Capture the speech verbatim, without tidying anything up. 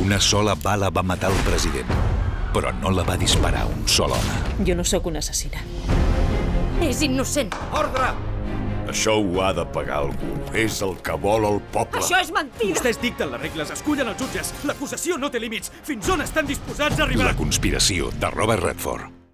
Una sola bala va matar el president, però no la va disparar un sol home. Jo no sóc una assassina. És innocent. Ordre! Això ho ha de pagar algú. És el que vol el poble. Això és mentida! Vostès dicten les regles, escullen els jutges. L'acusació no té límits. Fins on estan disposats a arribar? La conspiració, de Robert Redford.